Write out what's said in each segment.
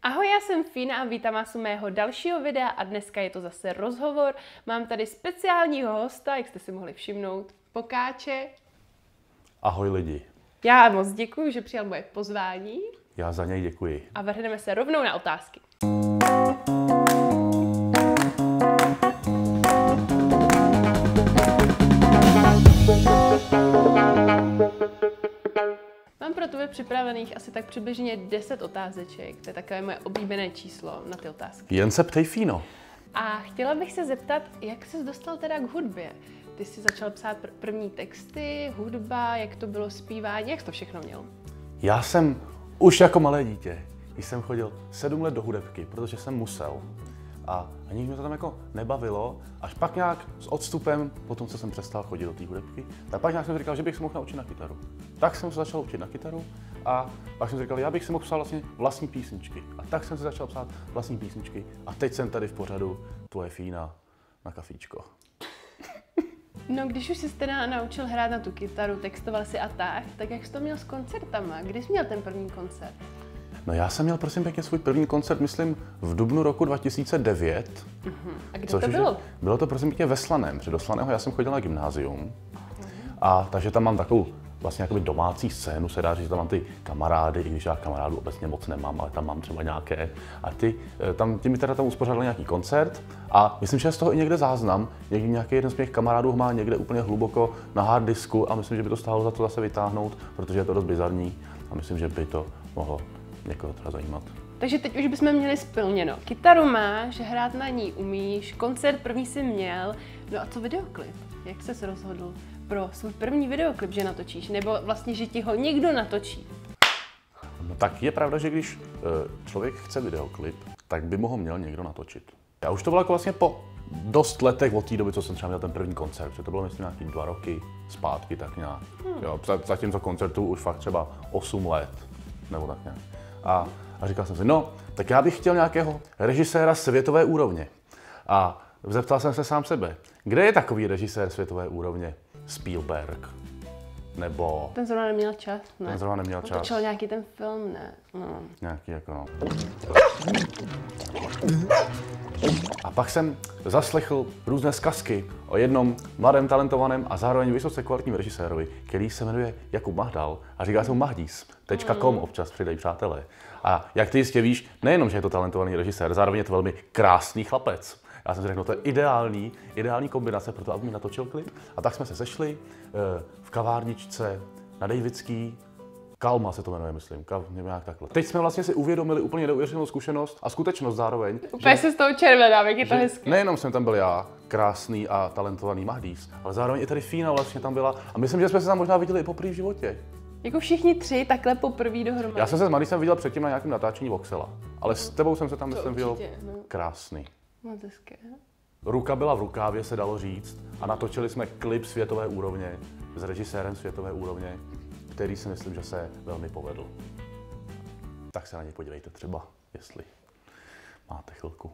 Ahoj, já jsem Fína a vítám vás u mého dalšího videa a dneska je to zase rozhovor. Mám tady speciálního hosta, jak jste si mohli všimnout, Pokáče. Ahoj lidi. Já moc děkuji, že přijal moje pozvání. Já za něj děkuji. A vrhneme se rovnou na otázky. Mám pro tebe připravených asi tak přibližně 10 otázeček. To je takové moje oblíbené číslo na ty otázky. Jen se ptej, Fíno. A chtěla bych se zeptat, jak ses dostal teda k hudbě? Ty jsi začal psát první texty, hudba, jak to bylo zpívání, jak jsi to všechno měl? Já jsem už jako malé dítě, když jsem chodil 7 let do hudebky, protože jsem musel. A nikdy mě to tam jako nebavilo, až pak nějak s odstupem, po tom, co jsem přestal chodit do té hudebky, tak pak nějak jsem si říkal, že bych se mohl naučit na kytaru. Tak jsem se začal učit na kytaru a pak jsem si říkal, já bych si mohl psát vlastně vlastní písničky. A tak jsem si začal psát vlastní písničky a teď jsem tady v pořadu Tvoje Fína na kafíčko. No, když už jsi teda naučil hrát na tu kytaru, textoval si a tak jak jsi to měl s koncertama? Kdy jsi měl ten první koncert? No já jsem měl prosím pěkně svůj první koncert, myslím, v dubnu roku 2009. A kde to bylo? Bylo to prosím pěkně ve Slaném, protože do Slaného já jsem chodil na gymnázium. A takže tam mám takovou vlastně jakoby domácí scénu, se dá říct, že tam mám ty kamarády, i když já kamarádů obecně moc nemám, ale tam mám třeba nějaké. A ti mi teda tam uspořádali nějaký koncert a myslím, že je z toho i někde záznam. Nějaký jeden z mých kamarádů má někde úplně hluboko na hard disku a myslím, že by to stálo za to zase vytáhnout, protože je to dost bizarní a myslím, že by to mohlo někoho třeba zajímat. Takže teď už bychom měli splněno. Kytaru máš, hrát na ní umíš, koncert první jsi měl, no a co videoklip? Jak ses rozhodl pro svůj první videoklip, že natočíš? Nebo vlastně, že ti ho někdo natočí? No tak je pravda, že když člověk chce videoklip, tak by mu ho měl někdo natočit. Já už to bylo jako vlastně po dost letech od té doby, co jsem třeba měl ten první koncert, že to bylo myslím nějaký 2 roky zpátky tak nějak. Jo, zatímco koncertu už fakt třeba 8 let, nebo tak nějak. A říkal jsem si, no, tak já bych chtěl nějakého režiséra světové úrovně. A zeptal jsem se sám sebe, kde je takový režisér světové úrovně? Spielberg. Nebo... Ten zrovna neměl čas, ne? Ten zrovna neměl čas. Otočil nějaký ten film, ne? No. Nějaký jako no. A pak jsem zaslechl různé zkazky o jednom mladém, talentovaném a zároveň vysoce kvalitním režisérovi, který se jmenuje Jakub Mahdal a říká se mu Mahdis.com, občas přidají přátelé. A jak ty jistě víš, nejenom, že je to talentovaný režisér, zároveň je to velmi krásný chlapec. Já jsem si řekl, no to je ideální kombinace pro to, aby mi natočil klip. A tak jsme se sešli v kavárničce na Davidský, Kalma se to jmenuje, myslím, nějak takhle. Teď jsme vlastně si uvědomili úplně neuvěřitelnou zkušenost a skutečnost zároveň. Úplně se z toho červenám, jak je to hezké. Nejenom jsem tam byl já, krásný a talentovaný Mahdís, ale zároveň i tady Fína vlastně tam byla a myslím, že jsme se tam možná viděli i poprvé v životě. Jako všichni 3 takhle poprvé dohromady. Já jsem se s Mahdísem viděl předtím na nějakém natáčení Voxela, ale s tebou jsem se tam, myslím, viděl krásný. Moc hezké. Ruka byla v rukávě, se dalo říct, a natočili jsme klip světové úrovně s režisérem světové úrovně, který si myslím, že se velmi povedl. Tak se na něj podívejte třeba, jestli máte chvilku.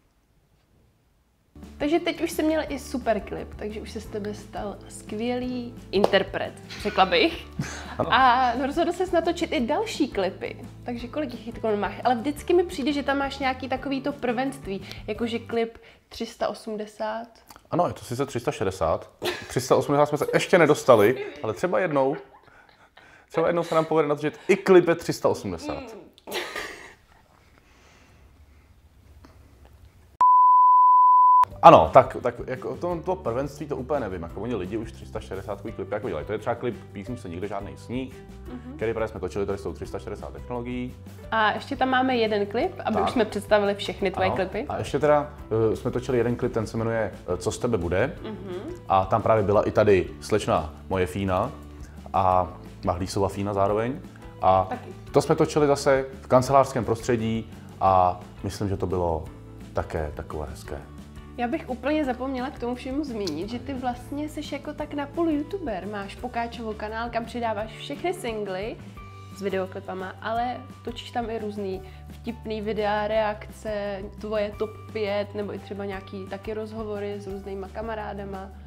Takže teď už jsi měl i super klip, takže už se z tebe stal skvělý interpret, řekla bych. Ano. A rozhodl ses natočit i další klipy, takže kolik jich takhle máš? Ale vždycky mi přijde, že tam máš nějaký takovýto prvenství, jakože klip 380. Ano, je to sice 360. 380 jsme se ještě nedostali, ale třeba jednou se nám povede natočit i klip 380. Ano, tak jako to prvenství to úplně nevím, jako oni lidi už 360 klip jako dělají. To je třeba klip písničce Nikde žádný sníh, který právě jsme točili tady s tou 360 technologií. A ještě tam máme jeden klip, aby už jsme představili všechny tvoje klipy. A ještě teda jsme točili jeden klip, ten se jmenuje Co z tebe bude. A tam právě byla i tady slečna Moje Fína a Mahdísova Fína zároveň. A to jsme točili zase v kancelářském prostředí a myslím, že to bylo také takové hezké. Já bych úplně zapomněla k tomu všemu zmínit, že ty vlastně jsi jako tak napůl youtuber. Máš Pokáčovo kanál, kam přidáváš všechny singly s videoklipama, ale točíš tam i různý vtipný videa, reakce, tvoje top 5, nebo i třeba nějaký taky rozhovory s různýma kamarádama.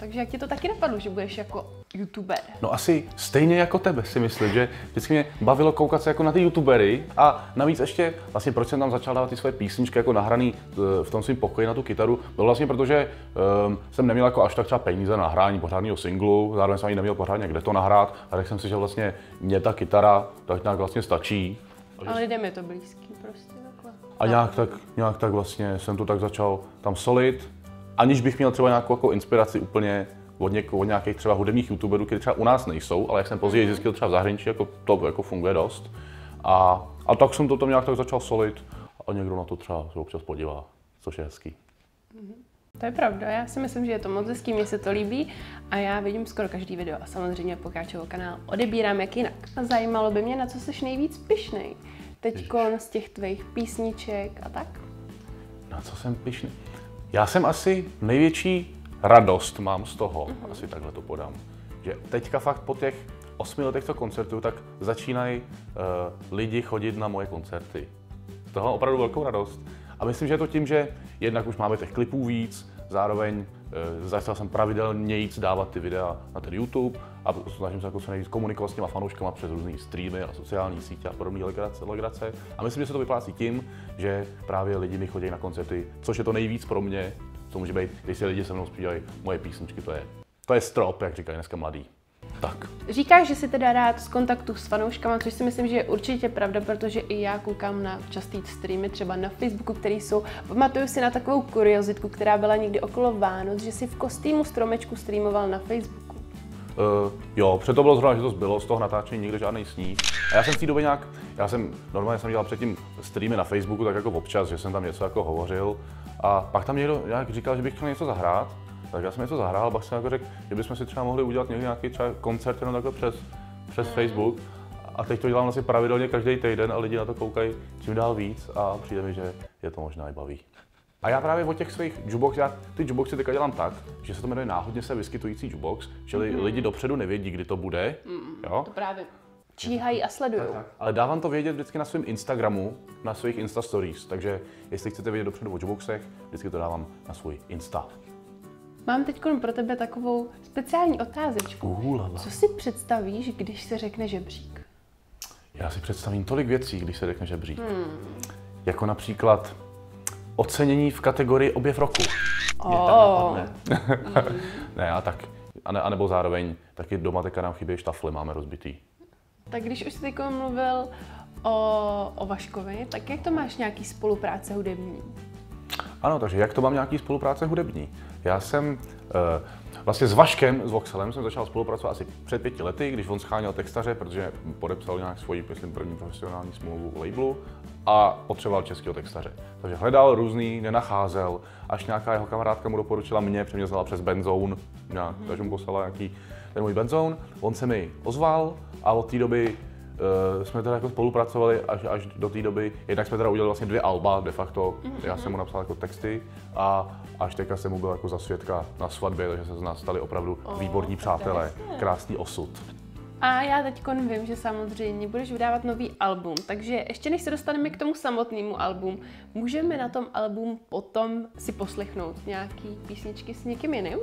Takže jak ti to taky napadlo, že budeš jako youtuber? No asi stejně jako tebe si myslím, že vždycky mě bavilo koukat se jako na ty youtubery a navíc ještě vlastně proč jsem tam začal dávat ty své písničky jako nahraný v tom svém pokoji na tu kytaru, bylo vlastně proto, že jsem neměl jako až tak třeba peníze na nahrání pořádného singlu, zároveň jsem ani neměl pořádně kde to nahrát a řekl jsem si, že vlastně mě ta kytara tak nějak vlastně stačí. Ale lidem je to blízký prostě takhle. A nějak tak vlastně jsem to tak začal tam solit, aniž bych měl třeba nějakou jako inspiraci úplně od nějakých třeba hudebních youtuberů, kteří třeba u nás nejsou, ale jak jsem později zjistil třeba v zahraničí, jako to jako funguje dost. A tak jsem to tam nějak tak začal solit a někdo na to třeba se občas podívá, což je hezký. To je pravda, já si myslím, že je to moc hezký, mně se to líbí a já vidím skoro každý video a samozřejmě Pokáčovo kanál odebírám jak jinak. A zajímalo by mě, na co jsi nejvíc pyšnej teďkon z těch tvých písniček a tak? Na co jsem pyšný? Já jsem asi největší radost mám z toho, asi takhle to podám, že teďka fakt po těch 8 letech co koncertu, tak začínají lidi chodit na moje koncerty. Z toho mám opravdu velkou radost. A myslím, že je to tím, že jednak už máme těch klipů víc, zároveň začal jsem pravidelně dávat ty videa na ten YouTube a snažím se jako co nejvíc komunikovat s těma fanouškama přes různé streamy a sociální sítě a podobné legrace. A myslím, že se to vyplácí tím, že právě lidi mi chodí na koncerty, což je to nejvíc pro mě, co může být, když si lidi se mnou zpívají moje písničky, to je strop, jak říkají dneska mladí. Tak. Říkáš, že si teda rád z kontaktu s fanouškama, což si myslím, že je určitě pravda, protože i já koukám na častý streamy, třeba na Facebooku, který jsou. Pamatuju si na takovou kuriozitku, která byla někdy okolo Vánoc, že si v kostýmu stromečku streamoval na Facebooku. Jo, proto bylo zrovna, že to zbylo z toho natáčení nikde žádný sníh. A já jsem v té době normálně jsem dělal předtím streamy na Facebooku, tak jako občas, že jsem tam něco jako hovořil. A pak tam někdo nějak říkal, že bych chtěl něco zahrát. Tak já jsem něco zahrál, pak jsem jako řekl, že bychom si třeba mohli udělat někdy nějaký třeba koncert jenom takhle přes Facebook. A teď to dělám vlastně pravidelně každý týden a lidi na to koukají čím dál víc a přijde mi, že je to možná i baví. A já právě od těch svých jukebox, ty jukeboxy teďka dělám tak, že se to jmenuje náhodně se vyskytující jukebox, čili lidi dopředu nevědí, kdy to bude. Jo? To právě číhají a sledují. Ale dávám to vědět vždycky na svém Instagramu, na svých Insta Stories, takže jestli chcete vědět dopředu o jukeboxech, vždycky to dávám na svůj Insta. Mám teď pro tebe takovou speciální otázečku. Co si představíš, když se řekne žebřík? Já si představím tolik věcí, když se řekne žebřík. Jako například ocenění v kategorii objev roku. Ne, a tak. A nebo zároveň taky doma teďka nám chybějí štafly, máme rozbitý. Tak když už jsi teď mluvil o Vaškovi, tak jak to máš nějaký spolupráce hudební? Ano, takže jak to mám nějaký spolupráce hudební? Já jsem vlastně s Vaškem, s Voxelem jsem začal spolupracovat asi před 5 lety, když on scháněl textaře, protože podepsal nějak svoji, myslím, první profesionální smlouvu u labelu a potřeboval českého textaře. Takže hledal různý, nenacházel, až nějaká jeho kamarádka mu doporučila mě, protože mě znala přes Benzone, takže mu poslala nějaký ten můj Benzone. On se mi ozval a od té doby jsme teda jako spolupracovali až do té doby. Jednak jsme teda udělali vlastně 2 alba de facto. Já jsem mu napsal jako texty a až teďka jsem mu byl jako za svědka na svatbě, takže se z nás stali opravdu výborní přátelé. Krásný osud. A já teď vím, že samozřejmě budeš vydávat nový album, takže ještě než se dostaneme k tomu samotnému albumu, můžeme na tom albumu potom si poslechnout nějaký písničky s někým jiným?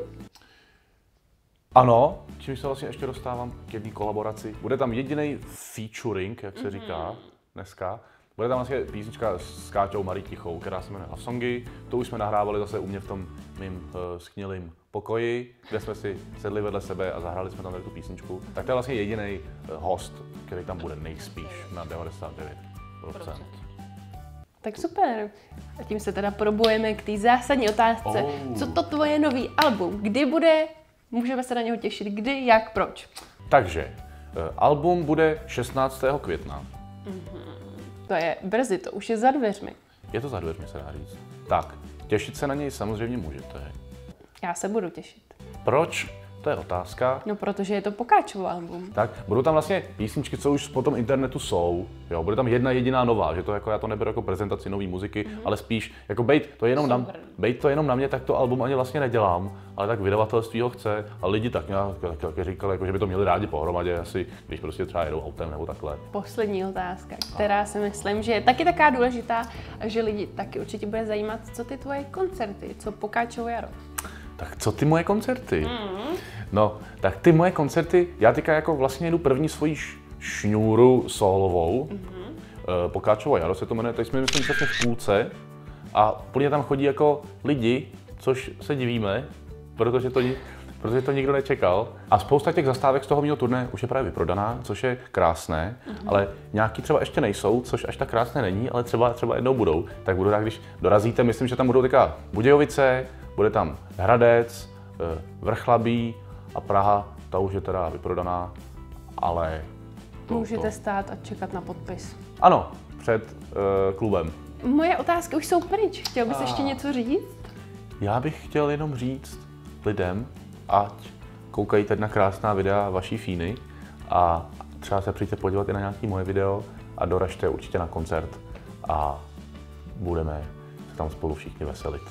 Ano, čímž se vlastně ještě dostávám k jedné kolaboraci. Bude tam jediný featuring, jak se říká dneska. Bude tam vlastně písnička s Káťou Marí Tichou, která se jmenuje Love Songy. To už jsme nahrávali zase u mě v tom mým sknělým pokoji, kde jsme si sedli vedle sebe a zahráli jsme tam tu písničku. Tak to je vlastně jediný host, který tam bude nejspíš na 99%. Tak super. A tím se teda probujeme k té zásadní otázce. Co to tvoje nový album? Kdy bude? Můžeme se na něho těšit. Kdy, jak, proč? Takže, album bude 16. května. To je brzy, to už je za dveřmi. Je to za dveřmi, se dá říct. Tak, těšit se na něj samozřejmě můžete. Já se budu těšit. Proč? To je otázka. No, protože je to Pokáčovo album. Tak, budou tam vlastně písničky, co už po tom internetu jsou. Jo, bude tam jedna jediná nová, že to jako, já to neberu jako prezentaci nové muziky, ale spíš jako bejt to jenom na mě, tak to album ani vlastně nedělám, ale tak vydavatelství ho chce a lidi tak nějak říkali, jako, že by to měli rádi pohromadě, asi když prostě třeba jedou autem nebo takhle. Poslední otázka, která si myslím, že je taky taková důležitá, že lidi taky určitě bude zajímat, co ty tvoje koncerty, co Pokáčovo jaro. Tak co ty moje koncerty? No, tak ty moje koncerty, já teďka jako vlastně jdu první svoji šňůru solovou. Pokáčová Jaro se to jmenuje, teď jsme myslím přesně v půlce. A úplně tam chodí jako lidi, což se divíme, protože to nikdo nečekal. A spousta těch zastávek z toho mého turné už je právě vyprodaná, což je krásné, ale nějaký třeba ještě nejsou, což až tak krásné není, ale třeba jednou budou. Tak budu rád, když dorazíte, myslím, že tam budou taká Budějovice, bude tam Hradec, Vrchlabí a Praha, ta už je teda vyprodaná, ale... Můžete stát a čekat na podpis. Ano, před klubem. Moje otázky už jsou pryč. Chtěl bys ještě něco říct? Já bych chtěl jenom říct lidem, ať koukají teď na krásná videa vaší Fíny a třeba se přijďte podívat i na nějaký moje video a doražte určitě na koncert a budeme se tam spolu všichni veselit.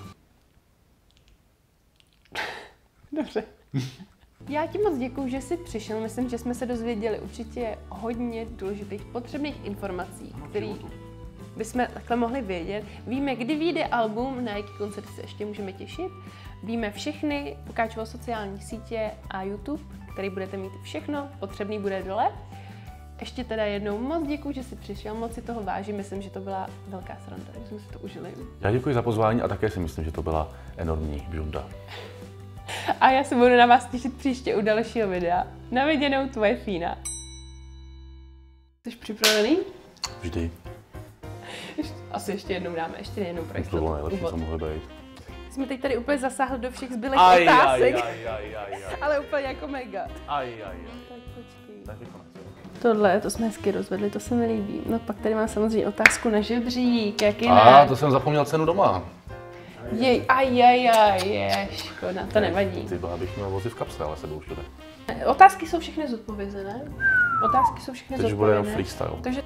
Dobře. Já ti moc děkuju, že jsi přišel. Myslím, že jsme se dozvěděli určitě hodně důležitých, potřebných informací, které bychom takhle mohli vědět. Víme, kdy vyjde album, na jaký koncert se ještě můžeme těšit. Víme všechny Pokáčovo sociální sítě a YouTube, který budete mít všechno, potřebný bude dole. Ještě teda jednou moc děkuju, že jsi přišel, moc si toho vážím, myslím, že to byla velká sranda, že jsme si to užili. Já děkuji za pozvání a také si myslím, že to byla enormní bžunda. A já se budu na vás těšit příště u dalšího videa. Na viděnou, tvoje Fína. Jsi připravený? Vždy. Asi ještě jednou dáme, ještě jednou pro jistotu. To bylo nejlepší, co mohlo být. Jsme teď tady úplně zasáhli do všech zbylých otázek. Ale úplně jako mega. Tak počkej. Tohle, to jsme hezky rozvedli, to se mi líbí. No pak tady mám samozřejmě otázku na žebřík, jak jinak. To jsem zapomněl cenu doma. Jej, je, škoda, to nevadí. Ty bych měl vozy v kapse, ale sebou všude. Otázky jsou všechny zodpovězené. Teď bude jenom freestyle. Takže...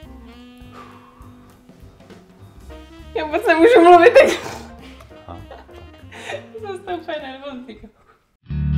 Já vůbec nemůžu mluvit teď. Zase to úplně nervózní.